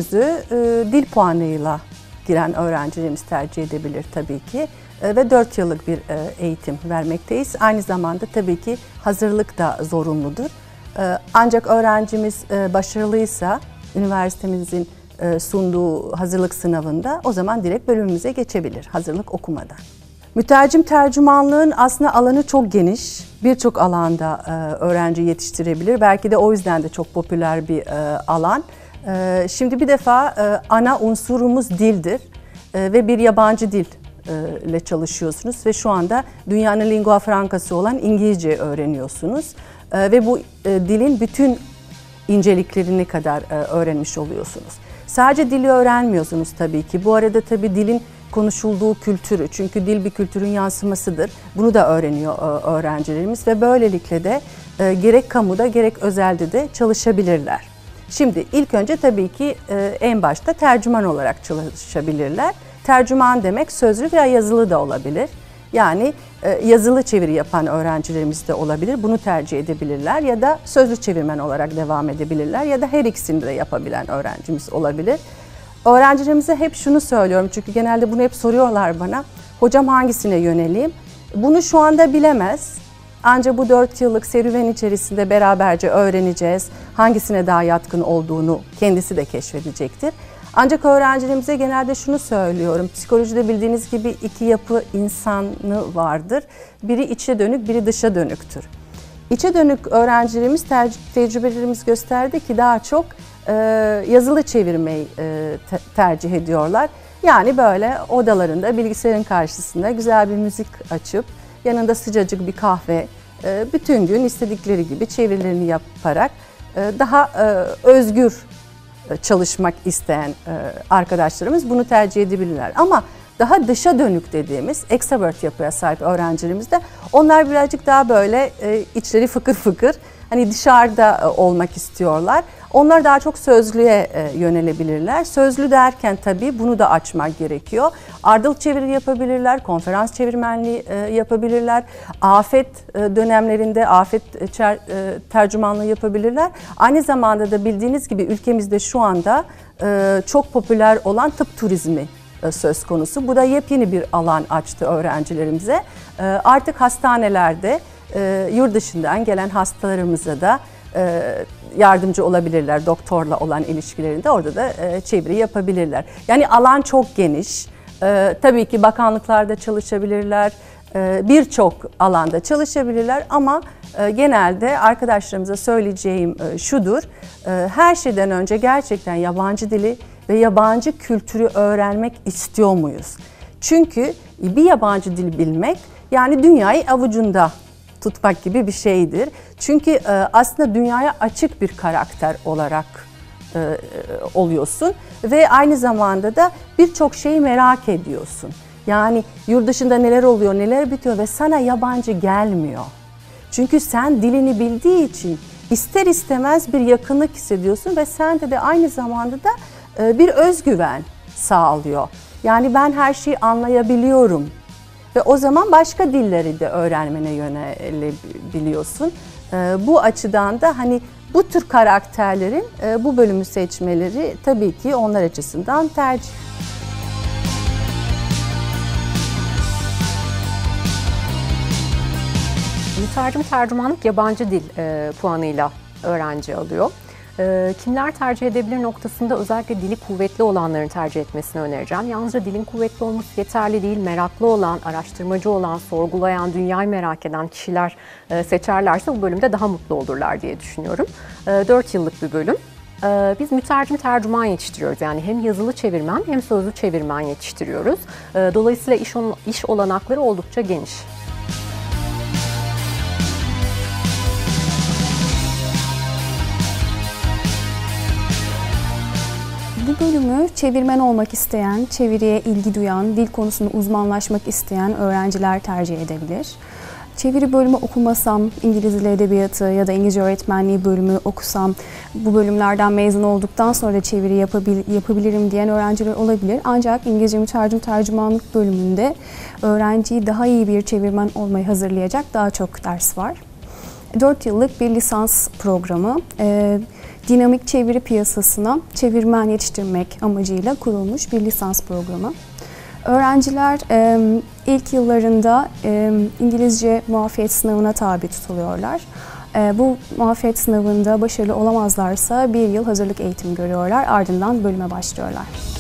bölümümüzü dil puanıyla giren öğrencilerimiz tercih edebilir tabii ki. Ve 4 yıllık bir eğitim vermekteyiz. Aynı zamanda tabii ki hazırlık da zorunludur. Ancak öğrencimiz başarılıysa üniversitemizin sunduğu hazırlık sınavında o zaman direkt bölümümüze geçebilir hazırlık okumadan. Mütercim tercümanlığın aslında alanı çok geniş. Birçok alanda öğrenci yetiştirebilir. Belki de o yüzden de çok popüler bir alan. Şimdi bir defa ana unsurumuz dildir ve bir yabancı dil ile çalışıyorsunuz ve şu anda dünyanın lingua francası olan İngilizce öğreniyorsunuz ve bu dilin bütün inceliklerini kadar öğrenmiş oluyorsunuz. Sadece dili öğrenmiyorsunuz tabii ki. Bu arada tabii dilin konuşulduğu kültürü, çünkü dil bir kültürün yansımasıdır. Bunu da öğreniyor öğrencilerimiz ve böylelikle de gerek kamuda gerek özelde de çalışabilirler. Şimdi ilk önce tabii ki en başta tercüman olarak çalışabilirler. Tercüman demek sözlü veya yazılı da olabilir. Yani yazılı çeviri yapan öğrencilerimiz de olabilir. Bunu tercih edebilirler ya da sözlü çevirmen olarak devam edebilirler ya da her ikisini de yapabilen öğrencimiz olabilir. Öğrencilerimize hep şunu söylüyorum çünkü genelde bunu hep soruyorlar bana. Hocam hangisine yöneleyim? Bunu şu anda bilemez. Ancak bu 4 yıllık serüven içerisinde beraberce öğreneceğiz. Hangisine daha yatkın olduğunu kendisi de keşfedecektir. Ancak öğrencilerimize genelde şunu söylüyorum. Psikolojide bildiğiniz gibi iki yapı insanı vardır. Biri içe dönük, biri dışa dönüktür. İçe dönük öğrencilerimiz tecrübelerimiz gösterdi ki daha çok yazılı çevirmeyi tercih ediyorlar. Yani böyle odalarında bilgisayarın karşısında güzel bir müzik açıp yanında sıcacık bir kahve bütün gün istedikleri gibi çevirilerini yaparak daha özgür çalışmak isteyen arkadaşlarımız bunu tercih edebilirler. Ama daha dışa dönük dediğimiz extrovert yapıya sahip öğrencilerimiz de onlar birazcık daha böyle içleri fıkır fıkır hani dışarıda olmak istiyorlar. Onlar daha çok sözlüğe yönelebilirler. Sözlü derken tabii bunu da açmak gerekiyor. Ardıl çeviri yapabilirler, konferans çevirmenliği yapabilirler. Afet dönemlerinde afet tercümanlığı yapabilirler. Aynı zamanda da bildiğiniz gibi ülkemizde şu anda çok popüler olan tıp turizmi söz konusu. Bu da yepyeni bir alan açtı öğrencilerimize. Artık hastanelerde yurt dışından gelen hastalarımıza da yardımcı olabilirler doktorla olan ilişkilerinde orada da çeviri yapabilirler. Yani alan çok geniş. Tabii ki bakanlıklarda çalışabilirler, birçok alanda çalışabilirler ama genelde arkadaşlarımıza söyleyeceğim şudur. Her şeyden önce gerçekten yabancı dili ve yabancı kültürü öğrenmek istiyor muyuz? Çünkü bir yabancı dil bilmek yani dünyayı avucunda tutmak gibi bir şeydir. Çünkü aslında dünyaya açık bir karakter olarak oluyorsun ve aynı zamanda da birçok şeyi merak ediyorsun. Yani yurt dışında neler oluyor, neler bitiyor ve sana yabancı gelmiyor. Çünkü sen dilini bildiği için ister istemez bir yakınlık hissediyorsun ve sende de aynı zamanda da bir özgüven sağlıyor. Yani ben her şeyi anlayabiliyorum. Ve o zaman başka dilleri de öğrenmene yönelebiliyorsun. Bu açıdan da hani bu tür karakterlerin bu bölümü seçmeleri tabii ki onlar açısından tercih. Mütercim tercümanlık yabancı dil puanıyla öğrenci alıyor. Kimler tercih edebilir noktasında özellikle dili kuvvetli olanların tercih etmesini önereceğim. Yalnızca dilin kuvvetli olması yeterli değil, meraklı olan, araştırmacı olan, sorgulayan, dünyayı merak eden kişiler seçerlerse bu bölümde daha mutlu olurlar diye düşünüyorum. 4 yıllık bir bölüm. Biz mütercim tercüman yetiştiriyoruz. Yani hem yazılı çevirmen hem sözlü çevirmen yetiştiriyoruz. Dolayısıyla iş olanakları oldukça geniş. Bu bölümü çevirmen olmak isteyen, çeviriye ilgi duyan, dil konusunda uzmanlaşmak isteyen öğrenciler tercih edebilir. Çeviri bölümü okumasam, İngiliz Dili Edebiyatı ya da İngilizce öğretmenliği bölümü okusam, bu bölümlerden mezun olduktan sonra çeviri yapabilirim diyen öğrenciler olabilir. Ancak İngilizce mütercim tercümanlık bölümünde öğrenciyi daha iyi bir çevirmen olmayı hazırlayacak daha çok ders var. 4 yıllık bir lisans programı. Dinamik çeviri piyasasına çevirmen yetiştirmek amacıyla kurulmuş bir lisans programı. Öğrenciler ilk yıllarında İngilizce muafiyet sınavına tabi tutuluyorlar. Bu muafiyet sınavında başarılı olamazlarsa bir yıl hazırlık eğitimi görüyorlar, ardından bölüme başlıyorlar.